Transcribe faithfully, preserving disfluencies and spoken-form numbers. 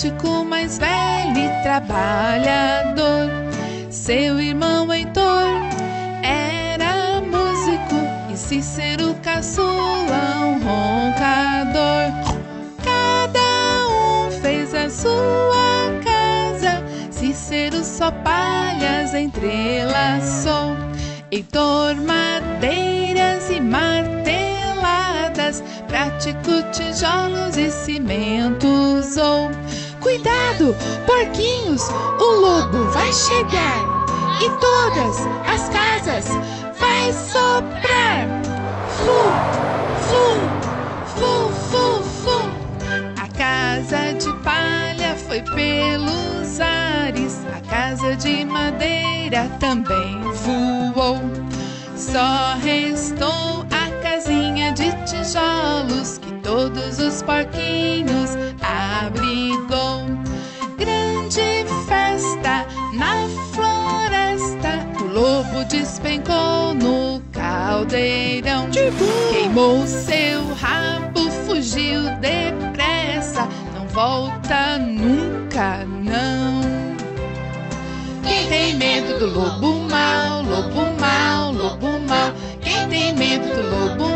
prático, mais velho e trabalhador. Seu irmão Heitor era músico e Cícero caçula um roncador. Cada um fez a sua casa, Cícero só palhas entrelaçou. Heitor madeiras e marteladas, prático tijolos e cimento usou. Cuidado, porquinhos, o lobo vai chegar e todas as casas vai soprar. Fu, fu, fu, fu, fu. A casa de palha foi pelos ares, a casa de madeira também voou. Só restou a casinha de tijolos que todos os porquinhos abrigou. Grande festa na floresta, o lobo despencou no caldeirão. Queimou seu rabo, fugiu depressa, não volta nunca, não. Quem tem medo do lobo mau, lobo mau, lobo mau. Quem tem medo do lobo